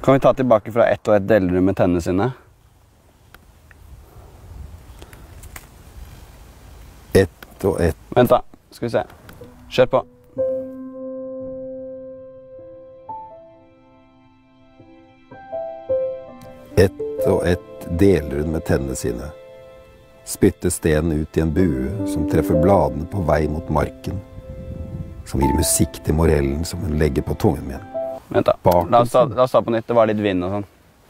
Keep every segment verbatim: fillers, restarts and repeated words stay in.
Kan vi ta tilbake fra ett og ett deler du med tennene sine? Ett og ett. Vent da, skal vi se. Kjør på. Ett og ett deler hun med tennene sine. Spytter stenen ut i en bue som treffer bladene på vei mot marken. Som gir musikk til morellen som hun legger på tungen min. Vent da, la oss, ta, la oss ta på nytt, det var litt vind og sånn.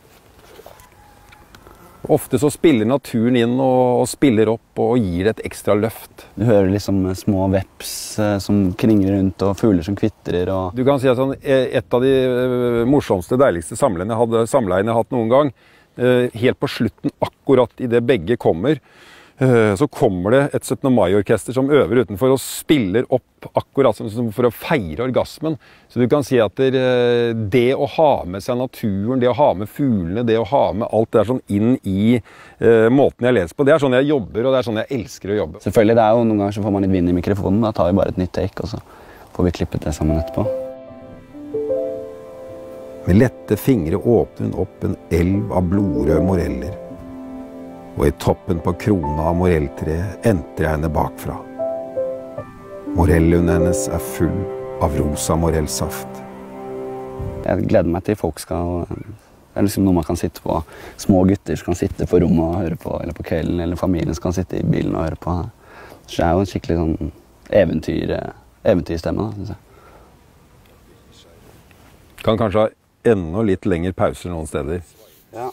Ofte så spiller naturen inn og, og spiller opp og gir det et ekstra løft. Du hører liksom små veps eh, som kringer rundt og fugler som kvittrer og... Du kan si at sånn, et av de uh, morsomste, deiligste samleiene jeg hadde, samleiene jeg har hatt noen gang, uh, helt på slutten, akkurat i det begge kommer, uh, så kommer det et syttende mai-orkester som øver utenfor og spiller opp akkurat som, som for å feire orgasmen. Så du kan si at det, det å ha med seg naturen, det å ha med fuglene, det å ha med alt det der sånn inn i uh, måten jeg leser på, det er sånn jeg jobber, og det er sånn jeg elsker å jobbe. Selvfølgelig, det er jo noen ganger så får man litt vind i mikrofonen, da tar vi bare et nytt take, og så får vi klippet det sammen etterpå. Med lette fingre åpner hun opp en elv av blodrøde moreller, og i toppen på krona av morelltreet entrer jeg henne bakfra. Morellhunden hennes er full av rosa morellsaft. Jeg gleder meg til folk skal... Det er liksom noe man kan sitte på. Små gutter som kan sitte på rommet og høre på, eller på kvelden, eller familien som kan sitte i bilen og høre på. Så det er jo en skikkelig sånn eventyr, eventyrstemme, da, synes jeg. Kan kanskje ha enda litt lengre pauser noen steder. Ja.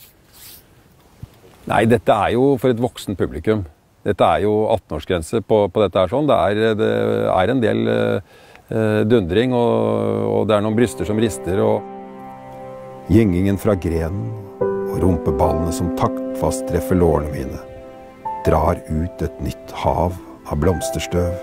Nei, dette er jo for et voksen publikum. Dette er jo atten-årsgrense på, på dette her sånn. Det er, det er en del eh, dundring, og, og det er noen bryster som rister, og gyngingen fra grenen og rumpeballene som taktfast treffer lårene mine, drar ut et nytt hav av blomsterstøv.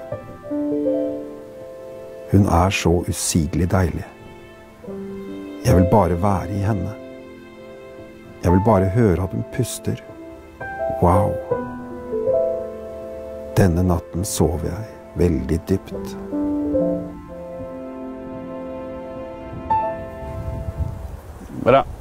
Hun er så usigelig deilig. Jeg vil bare være i henne. Jeg vil bare høre at hun puster. Wow! Denne natten sov jeg veldig dypt. Bra.